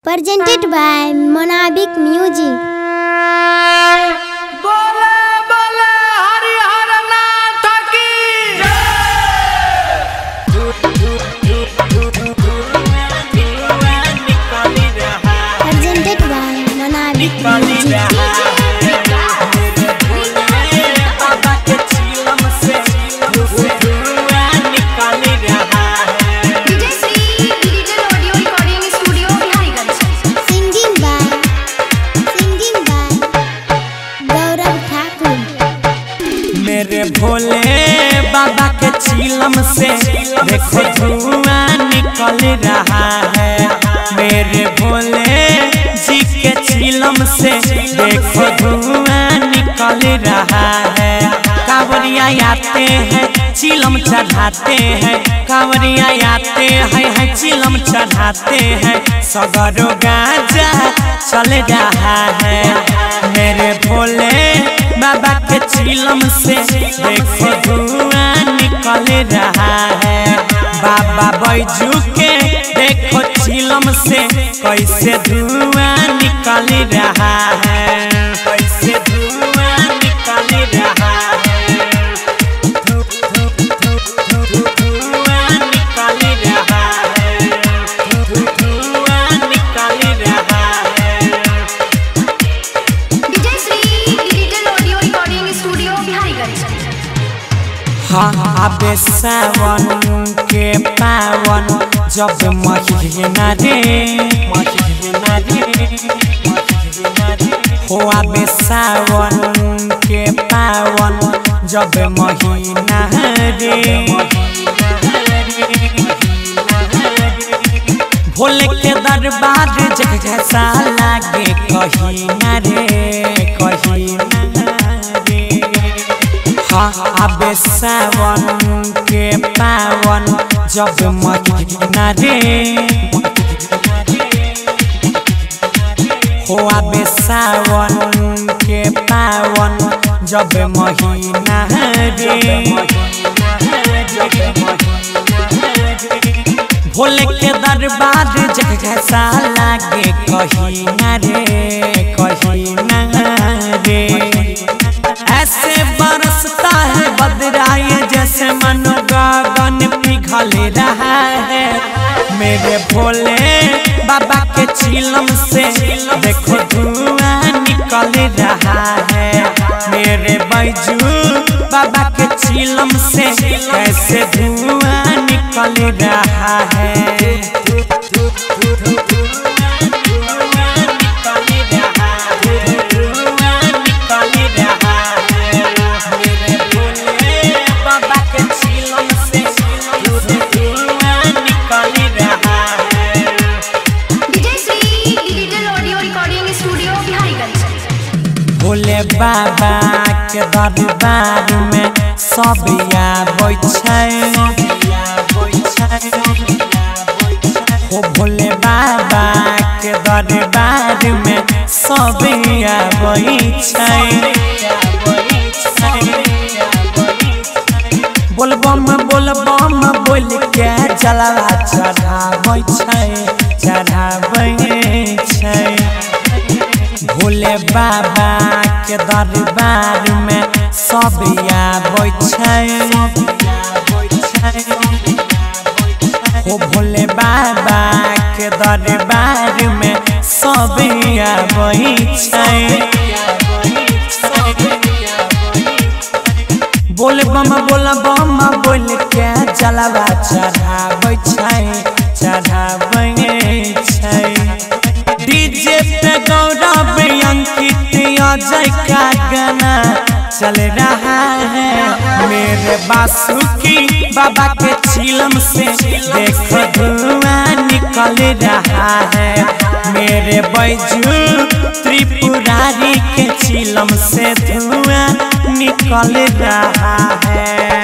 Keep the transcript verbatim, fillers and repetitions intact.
presented by Monabic Music. Presented by Monabic Music. मेरे भोले बाबा के चिलम से देखो धुआं निकल रहा है। मेरे भोले जी के चिलम से देखो धुआं निकल रहा है। कांवरिया आते हैं चिलम चढ़ाते हैं, कांवरिया आते हैं है चिलम चढ़ाते हैं। सगरो गाजा चल रहा है। मेरे भोले बाबा के चिलम से देखो धुआं निकल रहा है। बाबा बैजू के देखो चिलम से कैसे धुआं निकल रहा है, कैसे धुआं निकल रहा है। धुआं निकल रहा है, धुआं निकल रहा है। हाँ आबे सावन के पावन जब महीना रे महीना रे हो आबे सावन के पावन जब महीना रे। भोले के दरबार जैसा लागे कहीं ना रे कहीं ना रे। हाँ आबे सावन के पावन जब महीना रे हो आबे सावन के पावन जब महीना रे। भोले के दरबार जैसा लागे कहीं ना रे कहीं ना रे। ऐसे बरसता है बदराए जैसे मनो गगन पिघल रहा है। मेरे भोले बाबा के चिलम से देखो धुआं निकल रहा है। मेरे बैजू बाबा के चिलम से कैसे धुआं निकल रहा है। भोले बाबा के दरबार में सब आबै छै हो। भोले बाबा के दरबार में सब आबै छै। बोलबम बोलबम बोल के जलवा चढ़ाबै छै चढ़ाबै छै। भोले बाबा के दरबार में सब आबै छै हो। भोले बाबा के दरबार में सब आबै छै। बोल बम बोल बम बोल के जलवा चढ़ाबै छै चढ़ाबै छै। डीजे पे गौरव अंकित अजय का गाना चल रहा है। मेरे बासुकी बाबा के चिलम से देखो धुआं निकल रहा है। मेरे बैजू त्रिपुरारी के चिलम से धुआं निकल रहा है।